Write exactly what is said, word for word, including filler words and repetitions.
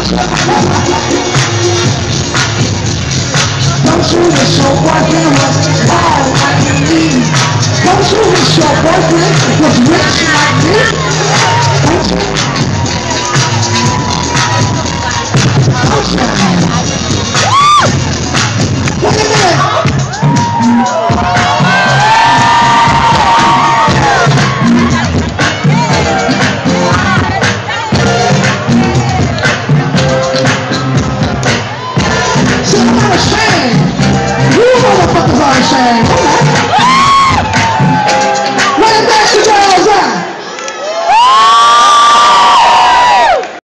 Don't you wish your boyfriend was bald like me? Don't you wish your boyfriend was rich like me? Don't you? Don't you? Look at that! See, I'm not ashamed. You motherfuckers are ashamed.